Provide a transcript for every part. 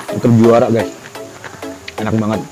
Tetap juara guys, enak banget.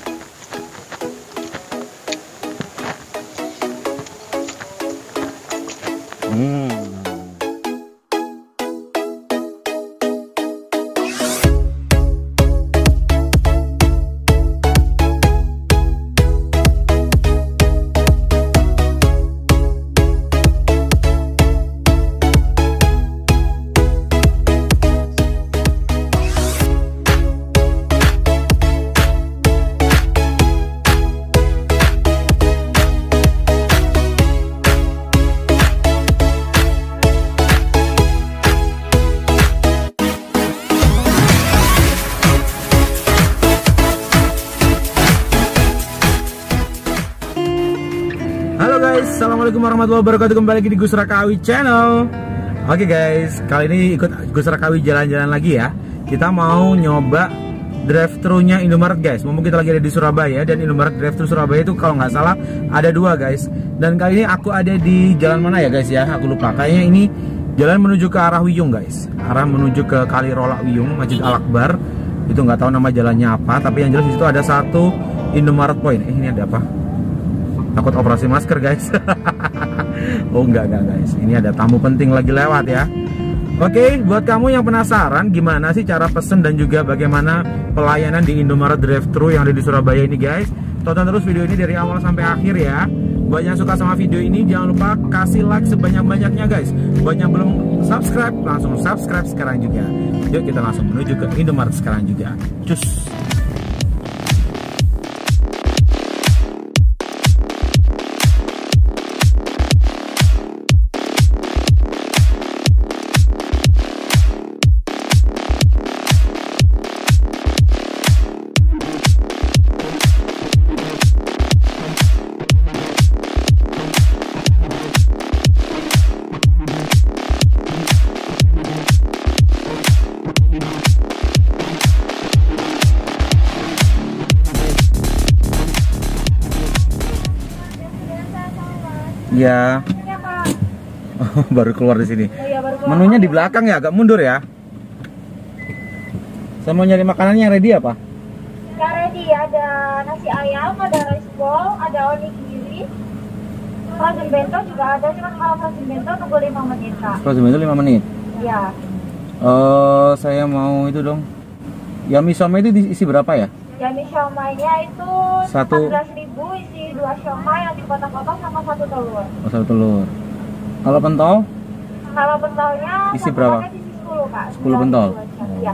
Assalamualaikum warahmatullahi wabarakatuh. Kembali lagi di Gus Rakawi Channel. Oke guys, kali ini ikut Gus Rakawi jalan-jalan lagi ya. Kita mau nyoba drive-thru-nya Indomaret guys. Mumpung kita lagi ada di Surabaya, dan Indomaret drive-thru Surabaya itu kalau nggak salah ada 2 guys. Dan kali ini aku ada di jalan mana ya guys ya? Aku lupa. Kayaknya ini jalan menuju ke arah Wiyung guys. Arah menuju ke Kali Rolak Wiyung, Masjid Al-Akbar. Itu nggak tahu nama jalannya apa, tapi yang jelas di situ ada satu Indomaret Point. Ini ada apa? Takut operasi masker guys. Oh enggak guys, ini ada tamu penting lagi lewat ya. Oke, buat kamu yang penasaran gimana sih cara pesen dan juga bagaimana pelayanan di Indomaret drive-thru yang ada di Surabaya ini guys, tonton terus video ini dari awal sampai akhir ya. Buat yang suka sama video ini jangan lupa kasih like sebanyak-banyaknya guys. Buat yang belum subscribe, langsung subscribe sekarang juga. Yuk kita langsung menuju ke Indomaret sekarang juga. Cus. Ya. Oh, baru keluar di sini. Menunya di belakang ya, agak mundur ya. Saya mau nyari makanannya yang ready apa? Yang ready ada nasi ayam, ada rice bowl, ada onigiri, frozen bento juga ada. Cuma kalau frozen bento tunggu 5 menit kak. Frozen bento 5 menit? Iya. Saya mau itu dong. Yummy siomay itu isi berapa ya? Yummy siomay-nya itu 14.000, isi 2 siomay yang dipotong-potong sama 1 telur. Oh, 1 telur. Kalau pentol? Kalau pentolnya isi berapa? Isi 10 kak. 10 pentol? Iya.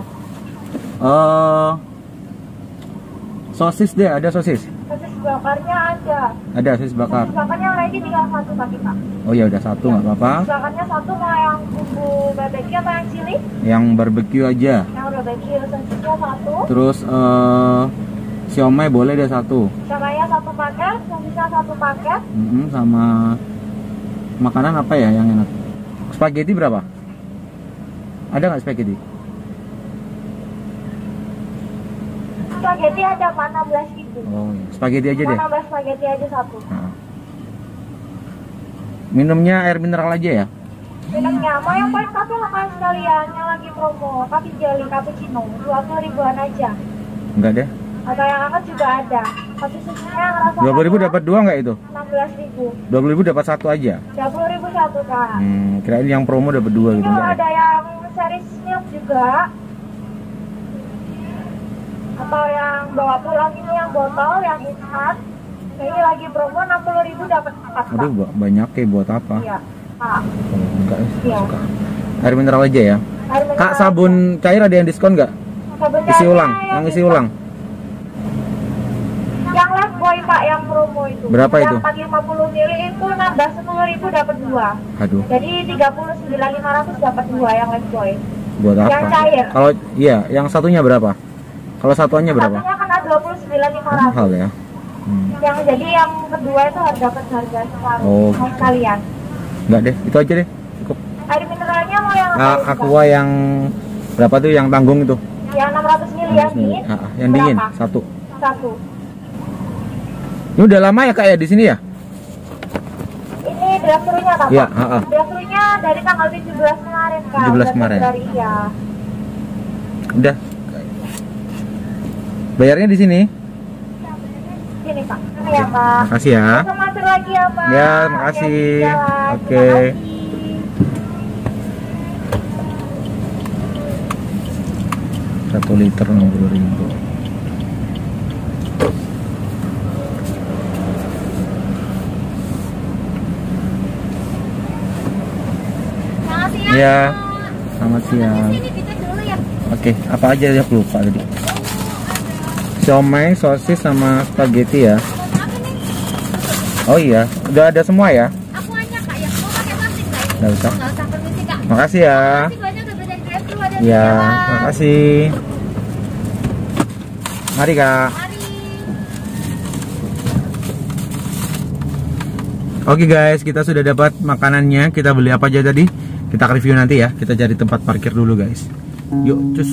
Sosis deh, ada sosis? Sosis bakarnya ada. Ada sosis bakar. Sosis bakarnya ready tinggal 1 tapi kak. Oh ya udah 1 nggak apa-apa. Sosis bakarnya 1, mau yang bumbu barbecue atau yang chili? Yang barbecue aja. Yang barbecue, sosisnya 1. Terus siomay boleh deh 1. Siomay-nya 1 paket, sosisnya 1 paket. Sama makanan apa ya yang enak? Spaghetti berapa? Ada nggak spaghetti? Spaghetti ada 16.000. Oh, iya. Spaghetti aja deh. 16 spaghetti aja 1. Nah. Minumnya air mineral aja ya? Minumnya mau yang paling satu makan sekalian yang lagi promo, kopi jelly cappuccino 20 ribuan aja. Enggak deh. Atau yang hangat juga ada. Kopi susunya yang rasa 20.000 dapat 2 nggak itu? 16.000. 20.000 dapat 1 aja. 20.000 1 kak. Kirain yang promo dapat 2 gitu. Ini ada yang series milk juga. Atau yang bawa pulang ini yang botol yang instan. Ini lagi promo 60.000 dapat 4. Aduh, banyak kayak buat apa? Iya. Kak. Enggak, Iya. suka. Air mineral aja ya. Air mineral Kak, sabun cair ada yang diskon nggak? Sabun Isi cairnya ulang, yang isi ulang. Yang Lifebuoy Pak, yang promo itu. Berapa yang itu? 450 ml itu nambah 10.000 dapat 2. Aduh. Jadi 39.500 dapat 2 yang Lifebuoy. Buat apa? Yang cair. Kalau iya, yang satunya berapa? Kalau satuannya berapa? Satunya kena 29.500. Mahal ya. Yang jadi yang kedua itu harus dapat harga Oh. sekalian. Enggak deh, itu aja deh. Cukup. Air mineralnya mau yang apa? Aqua yang berapa tuh yang tanggung itu? Yang 600 ml yang dingin. Yang dingin berapa? 1. 1. Ini udah lama ya Kak ya di sini ya? Ini drive-thru-nya Kak. Iya, Drive-thru-nya dari tanggal 17 kemarin Kak. 17 kemarin. Dari, ya. Udah. Bayarnya di sini. Sini Pak. Ini ya Pak. Makasih ya. Masuk lagi ya Pak. Ya, makasih. Oke. Terima kasih. 1 liter 60.000. Makasih ya. Ya, selamat siang. Sini dicek dulu ya. Oke, apa aja ya, aku lupa tadi. Siomay, sosis sama spaghetti ya. Apa nih? Oh iya, udah ada semua ya? Aku aja Kak ya. Mau pakai plastik Kak? Nggak usah. Nggak usah, permisi Kak. Makasih ya. Makasih banyak udah belajar drive-thru, ada di Ya, jalan. makasih. Mari Kak. Mari. Oke guys, kita sudah dapat makanannya. Kita beli apa aja tadi? Kita review nanti ya. Kita cari tempat parkir dulu guys. Yuk, cus.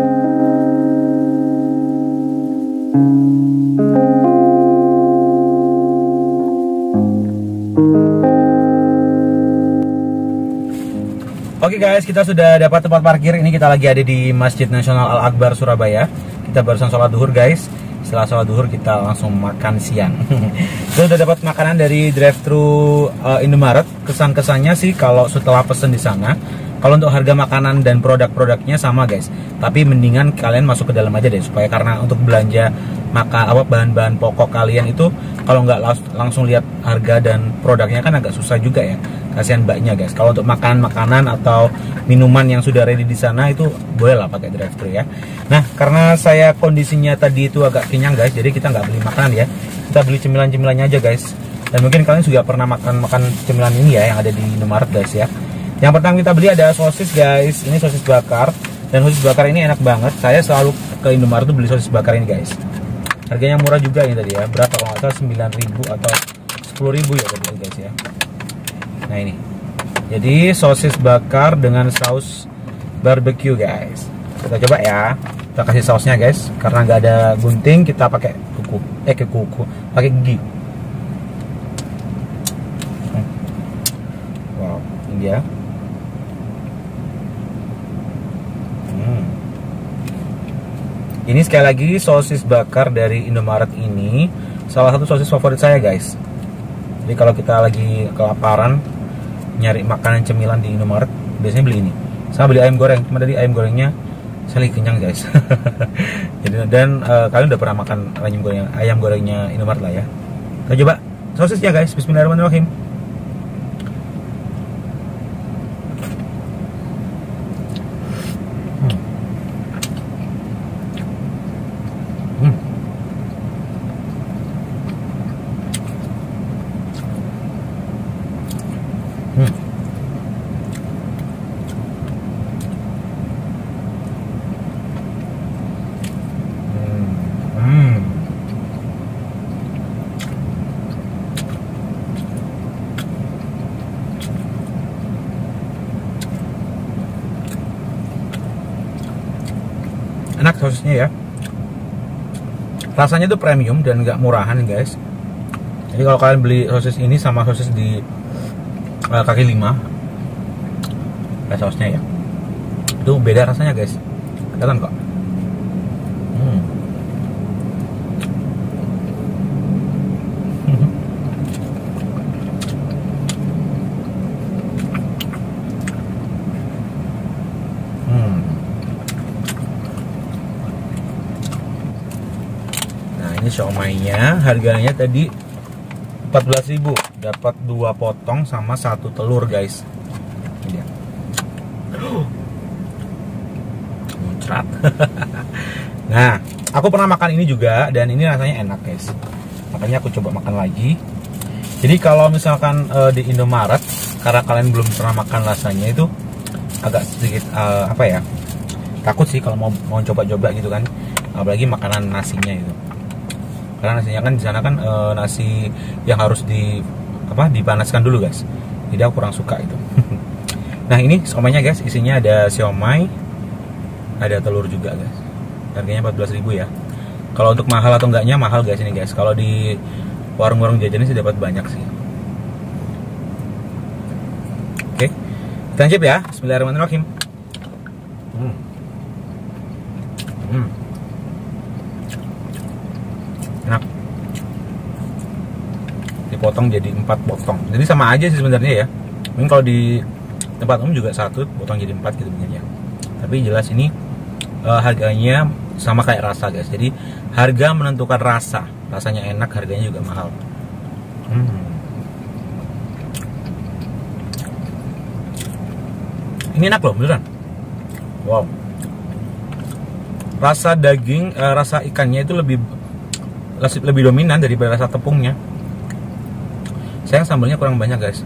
Oke guys, kita sudah dapat tempat parkir. Ini kita lagi ada di Masjid Nasional Al-Akbar Surabaya. Kita barusan sholat duhur guys. Setelah sholat duhur kita langsung makan siang. Kita udah dapat makanan dari drive-thru Indomaret. Kesan-kesannya sih kalau setelah pesen di sana, kalau untuk harga makanan dan produk-produknya sama guys. Tapi mendingan kalian masuk ke dalam aja deh, supaya karena untuk belanja bahan-bahan pokok kalian itu kalau nggak langsung lihat harga dan produknya kan agak susah juga ya. Kasihan mbaknya guys. Kalau untuk makanan atau minuman yang sudah ready di sana itu boleh lah pakai drive-thru ya. Nah, karena saya kondisinya tadi itu agak kenyang guys, jadi kita nggak beli makanan ya. Kita beli cemilan-cemilannya aja guys. Dan mungkin kalian juga pernah makan cemilan ini ya yang ada di Indomaret guys ya. Yang pertama kita beli ada sosis guys. Ini sosis bakar. Dan sosis bakar ini enak banget. Saya selalu ke Indomaret tuh beli sosis bakar ini guys. Harganya murah juga ini tadi ya. Berapa kalau nggak salah 9.000 atau 10.000 ya tadi guys ya. Nah ini. Jadi sosis bakar dengan saus barbecue guys. Kita coba ya. Kita kasih sausnya guys. Karena nggak ada gunting, kita pakai kuku. Pakai gigi. Wow, ini dia. Ini sekali lagi sosis bakar dari Indomaret ini salah satu sosis favorit saya guys. Jadi kalau kita lagi kelaparan nyari makanan cemilan di Indomaret, biasanya beli ini. Saya beli ayam goreng, cuma tadi ayam gorengnya saya lagi kenyang guys. Jadi dan kalian udah pernah makan ayam gorengnya Indomaret lah ya. Kita coba sosisnya guys. Bismillahirrahmanirrahim. Enak sosisnya ya. Rasanya tuh premium dan nggak murahan guys. Jadi kalau kalian beli sosis ini sama sosis di kaki lima, kayak sausnya ya, itu beda rasanya guys. Kelihatan kok. Ini siomaynya harganya tadi 14.000, dapat 2 potong sama 1 telur guys. Ini dia. Muncrat. Nah, aku pernah makan ini juga dan ini rasanya enak guys. Makanya aku coba makan lagi. Jadi kalau misalkan di Indomaret, karena kalian belum pernah makan rasanya itu agak sedikit apa ya? Takut sih kalau mau coba-coba gitu kan. Apalagi makanan nasinya itu. Karena nasinya kan di sana kan nasi yang harus dipanaskan dulu guys. Jadi aku kurang suka itu. Nah ini siomaynya guys, isinya ada siomay, ada telur juga guys. Harganya 14.000 ya. Kalau untuk mahal atau enggaknya mahal guys ini guys. Kalau di warung-warung jajan sih dapat banyak sih. Oke, kita lanjut ya. Bismillahirrahmanirrahim. dipotong jadi 4 potong. Jadi sama aja sih sebenarnya ya. Mungkin kalau di tempat umum juga 1 potong jadi 4 gitu sebenarnya. Tapi jelas ini harganya sama kayak rasa guys. Jadi harga menentukan rasa. Rasanya enak, harganya juga mahal. Ini enak loh beneran. Wow. Rasa daging, rasa ikannya itu lebih dominan daripada rasa tepungnya. Sayang sambalnya kurang banyak guys.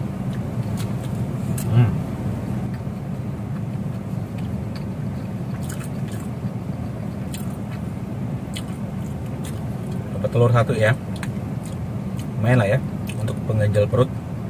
Dapat telur 1 ya, lumayan lah ya untuk pengganjal perut.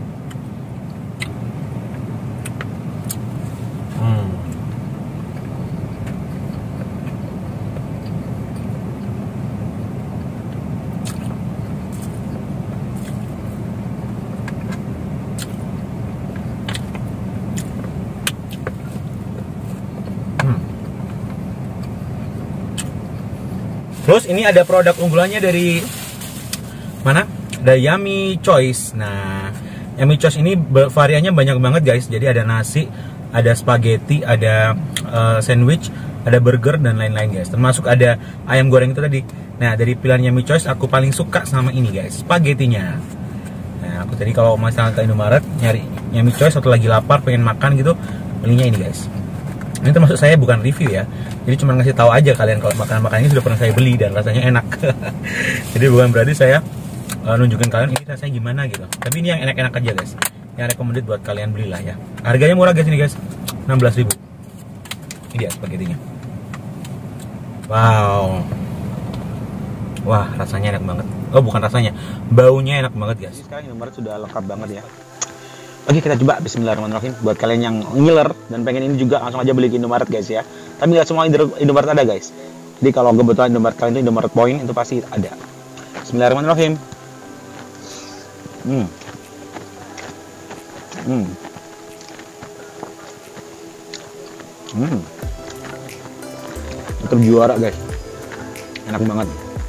Terus ini ada produk unggulannya dari mana? Ada Yummy Choice. Nah, Yummy Choice ini variannya banyak banget guys. Jadi ada nasi, ada spaghetti, ada sandwich, ada burger dan lain-lain guys. Termasuk ada ayam goreng itu tadi. Nah, dari pilihan Yummy Choice aku paling suka sama ini guys, spaghettinya. Nah, aku tadi kalau misalnya ke Indomaret nyari Yummy Choice atau lagi lapar pengen makan gitu, belinya ini guys. Ini termasuk saya bukan review ya, jadi cuma ngasih tahu aja kalian kalau makanan-makanan ini sudah pernah saya beli dan rasanya enak. Jadi bukan berarti saya nunjukin kalian ini rasanya gimana gitu. Tapi ini yang enak-enak aja guys, yang recommended buat kalian belilah ya. Harganya murah guys ini guys, 16.000. Ini dia spagettinya. Wow, wah rasanya enak banget. Oh bukan rasanya, baunya enak banget guys. Sekarang Indomaret sudah lengkap banget ya. Oke, kita coba bismillahirrahmanirrahim. Buat kalian yang ngiler dan pengen ini juga langsung aja beli ke Indomaret guys ya. Tapi nggak semua Indomaret ada guys. Jadi kalau kebetulan Indomaret kalian itu Indomaret Point itu pasti ada. Bismillahirrahmanirrahim. Tetap juara guys. Enak banget.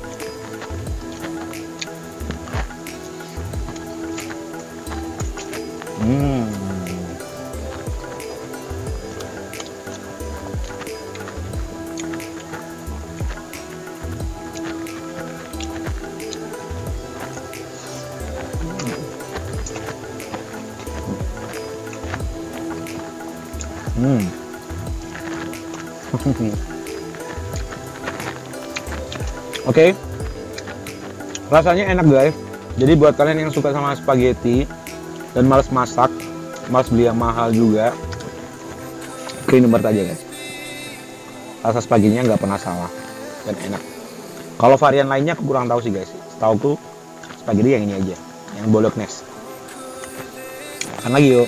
Oke, rasanya enak guys. Jadi buat kalian yang suka sama spaghetti dan males masak, males beli yang mahal juga, ke Indomaret aja guys. Rasa spaghettinya nggak pernah salah dan enak. Kalau varian lainnya aku kurang tahu sih guys. Setauku spaghetti yang ini aja, yang bolognese. Makan lagi yuk.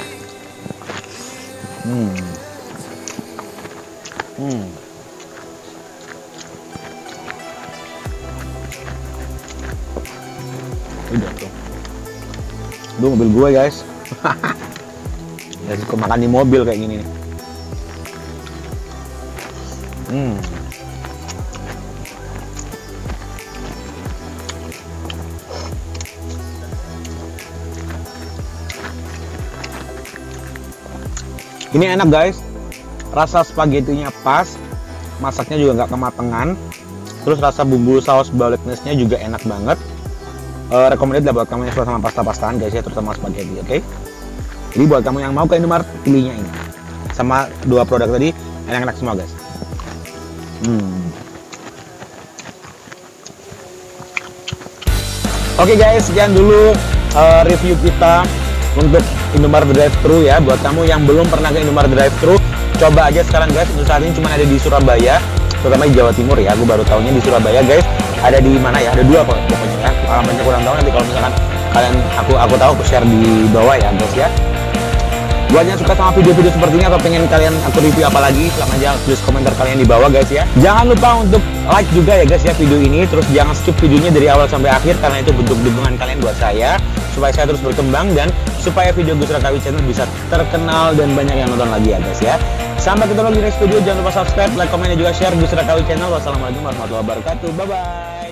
Udah tuh. Duh, mobil gue guys. Ya suka makan di mobil kayak gini nih. Ini enak guys. Rasa spagettinya pas, masaknya juga nggak kematangan. Terus rasa bumbu saus bolognese-nya juga enak banget. Recommended lah buat kamu yang suka sama pasta-pastaan guys ya, terutama spaghetti, oke? Jadi buat kamu yang mau ke Indomaret, pilihnya ini. Sama dua produk tadi, enak-enak semua guys. Oke guys, sekian dulu review kita untuk Indomaret Drive-Thru ya. Buat kamu yang belum pernah ke Indomaret Drive-Thru, coba aja sekarang guys. Untuk saat ini cuma ada di Surabaya, terutama di Jawa Timur ya. Aku baru tahunya di Surabaya guys. Ada di mana ya? Ada 2 pokoknya ya. Alamatnya kurang tahu, nanti kalau misalkan kalian aku tahu aku share di bawah ya guys ya. Buat yang suka sama video-video seperti ini atau pengen kalian aku review apa lagi, silahkan aja tulis komentar kalian di bawah guys ya. Jangan lupa untuk like juga ya guys ya video ini. Terus jangan skip videonya dari awal sampai akhir, karena itu bentuk dukungan kalian buat saya, supaya saya terus berkembang dan supaya video Gus Rakawi Channel bisa terkenal dan banyak yang nonton lagi ya guys ya. Sampai ketemu di next video. Jangan lupa subscribe, like, komen, dan juga share Gus Rakawi Channel. Wassalamualaikum warahmatullahi wabarakatuh. Bye bye.